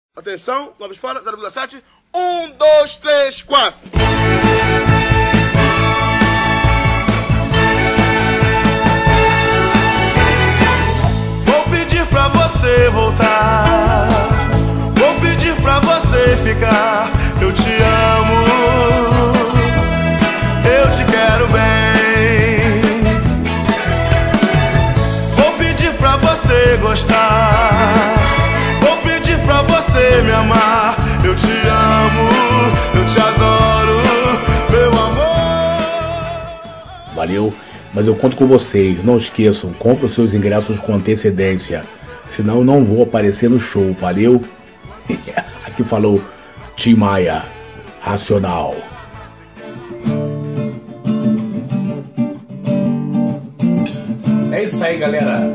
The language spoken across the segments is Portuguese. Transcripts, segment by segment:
Atenção, vamos fora, 0,7. 1, 2, 3, 4. Vou pedir pra você voltar, vou pedir pra você ficar. Eu te amo, eu te quero bem. Vou pedir pra você gostar, vou pedir pra você me amar. Eu te amo, eu te adoro, meu amor. Valeu, mas eu conto com vocês. Não esqueçam, compre os seus ingressos com antecedência, senão eu não vou aparecer no show. Valeu? Aqui falou Tim Maia, Racional. É isso aí, galera.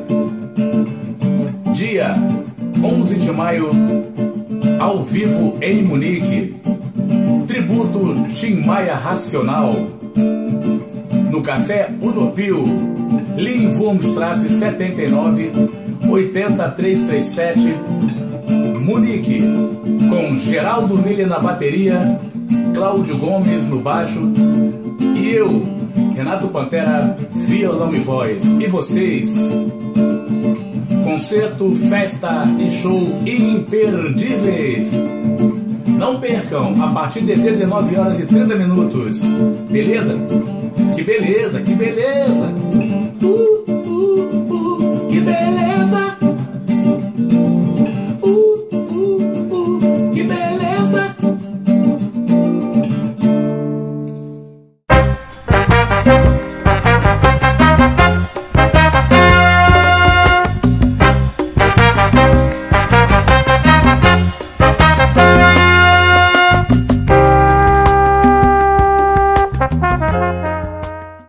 Dia 11 de maio, ao vivo em Munique. Tributo Tim Maia Racional. No Café Unopil, Linwurmstrasse 79, 80337, Munique. Com Geraldo Miller na bateria, Cláudio Gomes no baixo e eu, Renato Pantera, violão e voz. E vocês? Concerto, festa e show imperdíveis. Não percam, a partir de 19 horas e 30 minutos. Beleza? Que beleza, que beleza!